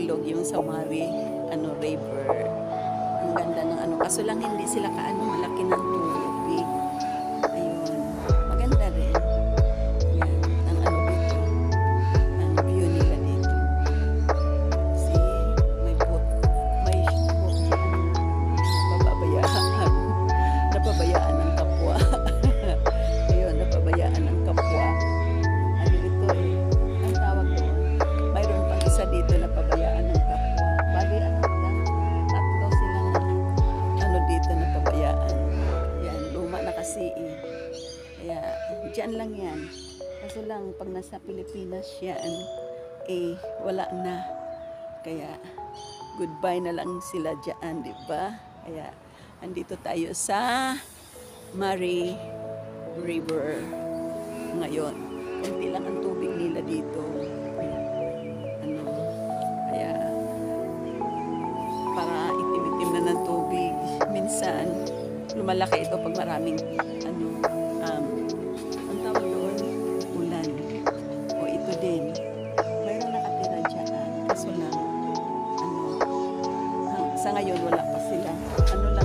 ilog yung sa Mari, river. Ang ganda ng kaso lang hindi sila malaki ng tubig. Ayun, maganda rin. Yan, ang dito, ang view nila dito. See, may boat napabayaan ng kapwa. Ayun, napabayaan ng kapwa. Ano ito ang tawag doon? Mayroon pang isa dito na pabayaan ng kapwa. Bali, tatlo silang dito na pabayaan. Yan, luma na kasi Kaya, dyan lang yan. Kaso lang, pag nasa Pilipinas yan, wala na. Kaya, goodbye na lang sila dyan, di ba? Kaya, andito tayo sa Mari River ngayon. Kunti lang ang tubig nila dito. Kaya para itim-itim na ng tubig. Minsan, lumalaki ito pag maraming ang tawag doon, ulan. O ito din. Mayroon nakatira dyan. Kaso lang, sa ngayon wala pa sila.